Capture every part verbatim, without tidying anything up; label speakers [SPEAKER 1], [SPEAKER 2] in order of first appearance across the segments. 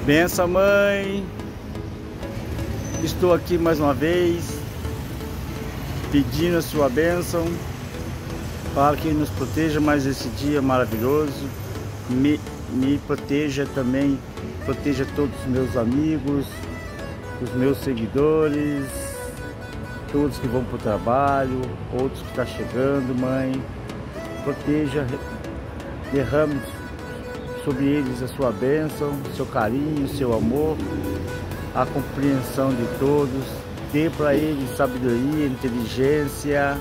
[SPEAKER 1] Benção, mãe. Estou aqui mais uma vez pedindo a sua bênção para que nos proteja mais esse dia maravilhoso. Me, me proteja também, proteja todos os meus amigos, os meus seguidores, todos que vão para o trabalho, outros que estão chegando, mãe. Proteja, derrame sobre eles a sua bênção, seu carinho, seu amor, a compreensão de todos. Dê para eles sabedoria, inteligência,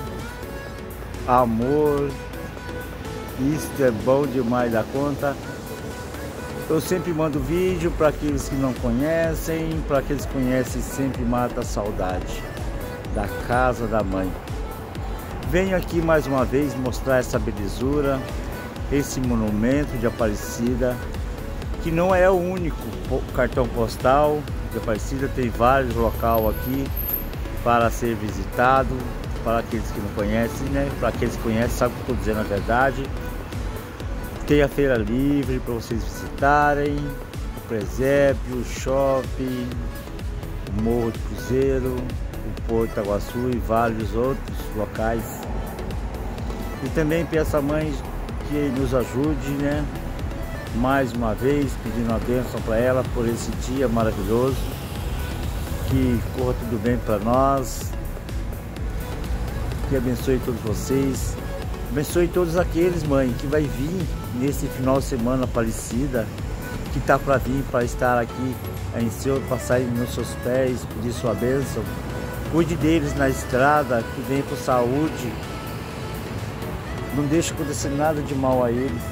[SPEAKER 1] amor. Isso é bom demais da conta. Eu sempre mando vídeo para aqueles que não conhecem, para aqueles que conhecem sempre mata a saudade da casa da mãe. Venho aqui mais uma vez mostrar essa belezura, esse monumento de Aparecida, que não é o único cartão postal de Aparecida, tem vários locais aqui para ser visitado, para aqueles que não conhecem, né? Para aqueles que conhecem, sabem o que eu estou dizendo a verdade. Tem a feira livre para vocês visitarem, o presépio, o shopping, o Morro de Cruzeiro, o Porto Itaguaçu e vários outros locais. E também peço à mãe que nos ajude, né? Mais uma vez, pedindo uma bênção para ela por esse dia maravilhoso. Que corra tudo bem para nós. Que abençoe todos vocês. Abençoe todos aqueles, mãe, que vai vir nesse final de semana Aparecida, que está para vir, para estar aqui em seu, passar nos seus pés, pedir sua bênção. Cuide deles na estrada, que vem com saúde. Não deixe acontecer nada de mal a eles.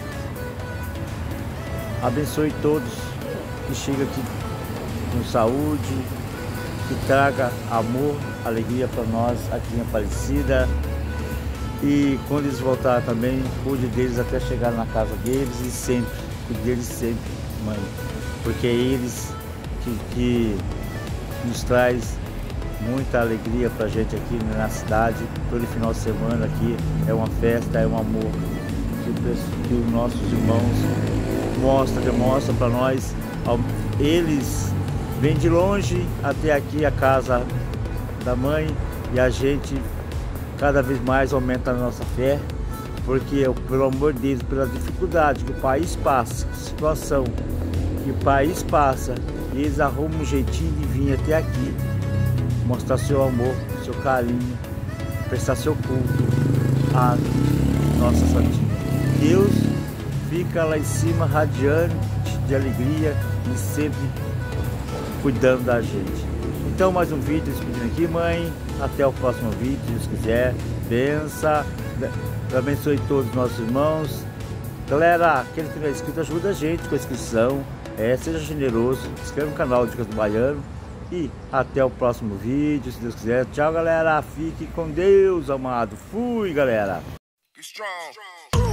[SPEAKER 1] Abençoe todos que chegam aqui com saúde, que traga amor, alegria para nós aqui em Aparecida. E quando eles voltarem também, cuide deles até chegar na casa deles e sempre, cuide deles sempre, mãe. Porque é eles que, que nos traz muita alegria pra gente aqui na cidade. Todo final de semana aqui é uma festa, é um amor que, que os nossos irmãos mostram, demonstram para nós. Eles vêm de longe até aqui a casa da mãe e a gente cada vez mais aumenta a nossa fé, porque pelo amor de Deus, pela dificuldade que o país passa, situação que o país passa, eles arrumam um jeitinho de vir até aqui mostrar seu amor, seu carinho, prestar seu culto à nossa Santinha. Deus fica lá em cima radiante de alegria e sempre cuidando da gente. Então, mais um vídeo despedindo aqui, mãe. Até o próximo vídeo, se Deus quiser. Bença, abençoe todos os nossos irmãos. Galera, aquele que não é inscrito, ajuda a gente com a inscrição. É, seja generoso, se inscreva no canal Dicas do Baiano. E até o próximo vídeo, se Deus quiser. Tchau, galera. Fique com Deus, amado. Fui, galera.